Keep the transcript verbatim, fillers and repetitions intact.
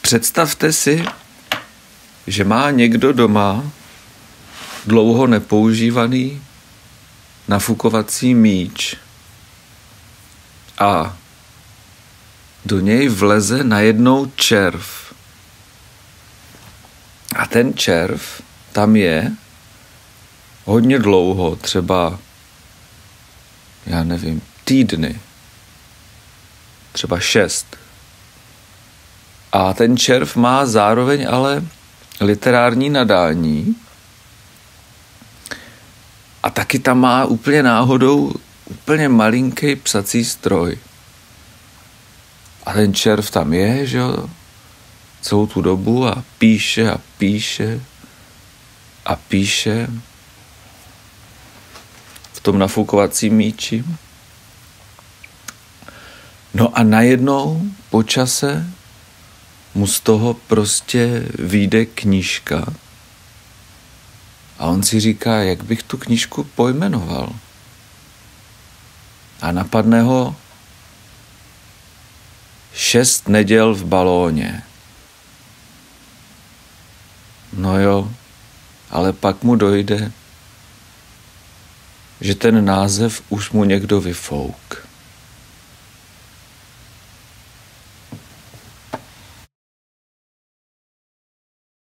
představte si, že má někdo doma dlouho nepoužívaný nafukovací míč a do něj vleze najednou červ. A ten červ tam je hodně dlouho, třeba, já nevím, týdny, třeba šest. A ten červ má zároveň ale literární nadání a taky tam má úplně náhodou úplně malinký psací stroj. A ten červ tam je, že jo, celou tu dobu a píše a píše a píše v tom nafukovacím míči. No a najednou po čase mu z toho prostě vyjde knížka a on si říká, jak bych tu knížku pojmenoval. A napadne ho Šest neděl v balóně. No jo, ale pak mu dojde, že ten název už mu někdo vyfouk.